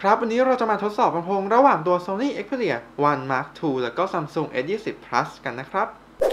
ครับวันนี้เราจะมาทดสอบลำโพงระหว่างตัว Sony Xperia One Mark II แล้วก็ Samsung S20 Plus กันนะครับ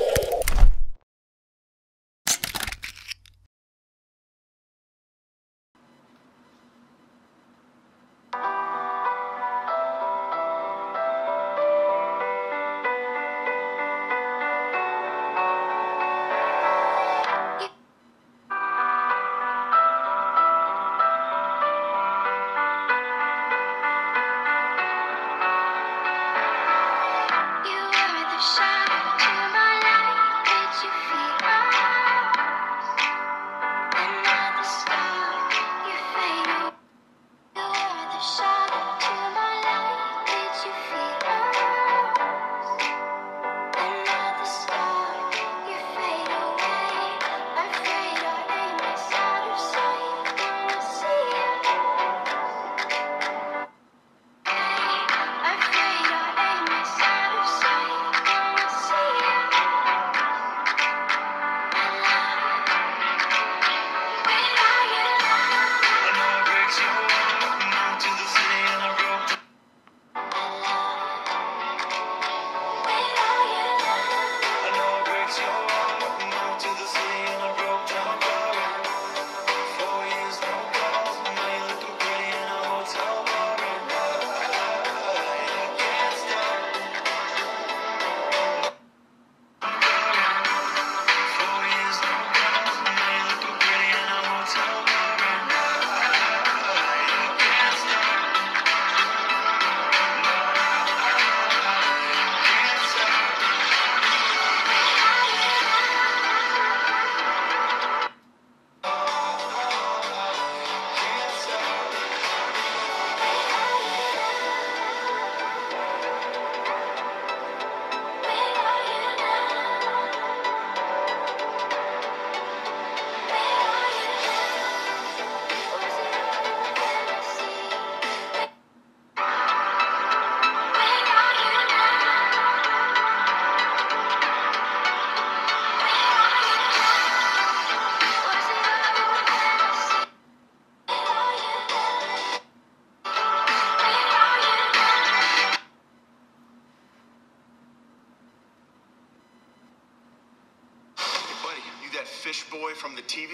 Fish boy from the TV?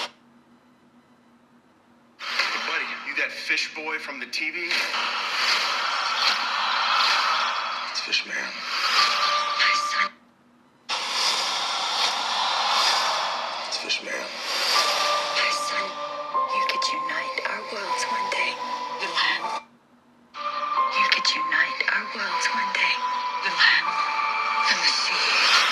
Hey buddy, you that fish boy from the TV? It's Fish Man. My son. It's Fish Man. My son, you could unite our worlds one day. The land. You could unite our worlds one day. The land and the sea.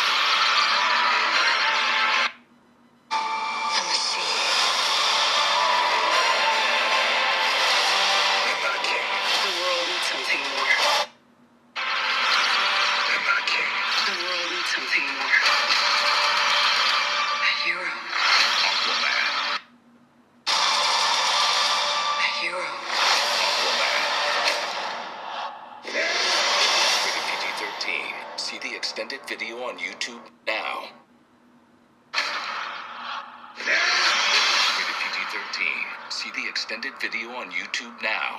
See the extended video on YouTube now. Rated PG-13. See the extended video on YouTube now.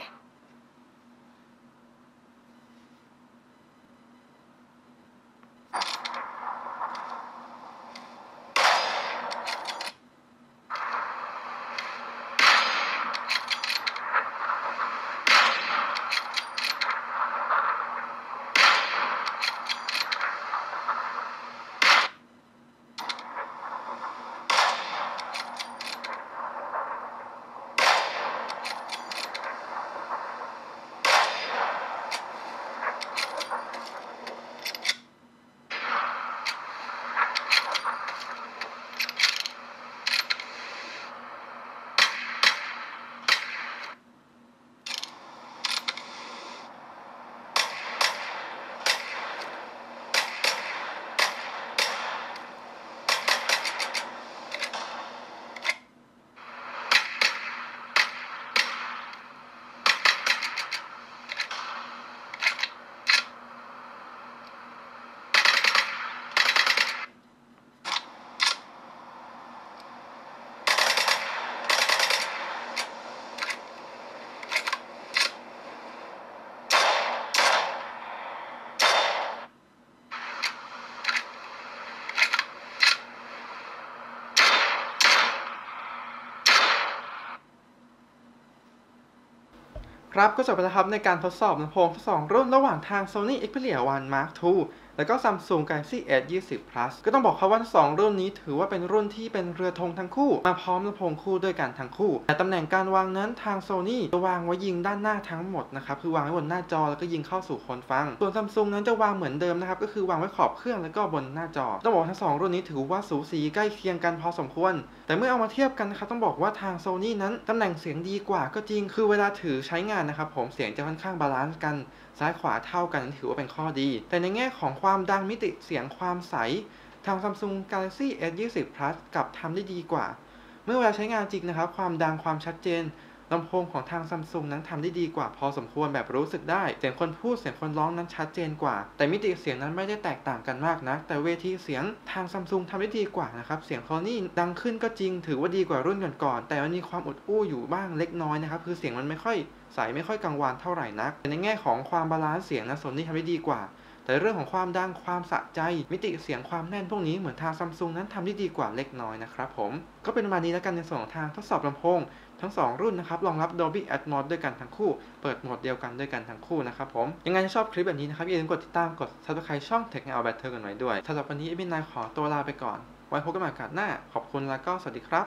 ครับก็จบไปแล้วครับในการทดสอบลำโพงทั้ง2รุ่นระหว่างทาง Sony Xperia One Mark II แล้วก็ Samsung Galaxy S20 Plus ก็ต้องบอกครับว่า2รุ่นนี้ถือว่าเป็นรุ่นที่เป็นเรือธงทั้งคู่มาพร้อมลำโพงคู่ด้วยกันทั้งคู่แต่ตำแหน่งการวางนั้นทาง Sony จะวางไว้ยิงด้านหน้าทั้งหมดนะครับคือวางไว้บนหน้าจอแล้วก็ยิงเข้าสู่คนฟังส่วน Samsung นั้นจะวางเหมือนเดิมนะครับก็คือวางไว้ขอบเครื่องแล้วก็บนหน้าจอต้องบอกทั้ง2รุ่นนี้ถือว่าสูสีใกล้เคียงกันพอสมควรแต่เมื่อเอามาเทียบกันนะครับต้องบอกว่าทาง Sony นั้นตำแหน่งเสียงดีกว่าก็จริงคือเวลาถือใช้งานนะครับผมเสียงจะค่อนข้างบาลานซ์กันซ้ายขวาเท่ากันถือว่าเป็นข้อดีแต่ในแง่ของความดังมิติเสียงความใสทาง Samsung Galaxy S20 Plus กลับทำได้ดีกว่าเมื่อเวลาใช้งานจริงนะครับความดังความชัดเจนลำโพงของทาง Samsung นั้นทำได้ดีกว่าพอสมควรแบบรู้สึกได้เสียงคนพูดเสียงคนร้องนั้นชัดเจนกว่าแต่มิติเสียงนั้นไม่ได้แตกต่างกันมากนักแต่เวทีเสียงทาง Samsung ทำได้ดีกว่านะครับเสียง Sony ดังขึ้นก็จริงถือว่าดีกว่ารุ่นก่อนๆแต่มันมีความอุดอู้อยู่บ้างเล็กน้อยนะครับคือเสียงมันไม่ค่อยใสไม่ค่อยกังวานเท่าไหร่นักแต่ในแง่ของความบาลานซ์เสียงนะ Sony ทำได้ดีกว่าแต่เรื่องของความดังความสะใจมิติเสียงความแน่นพวกนี้เหมือนทาง Samsung นั้นทำได้ดีกว่าเล็กน้อยนะครับผมก็เป็นประมาณนี้แล้วกันในส่วนของทางทดสอบลำโพงทั้ง2รุ่นนะครับรองรับ Dolby Atmos ด้วยกันทั้งคู่เปิดโหมดเดียวกันด้วยกันทั้งคู่นะครับผมยังไงถ้าชอบคลิปแบบนี้นะครับอย่าลืมกดติดตามกด Subscribe ช่อง Tech Now Better กันไว้ด้วยสำหรับวันนี้เอบินนายขอตัวลาไปก่อนไว้พบกันใหม่โอกาสหน้าขอบคุณแล้วก็สวัสดีครับ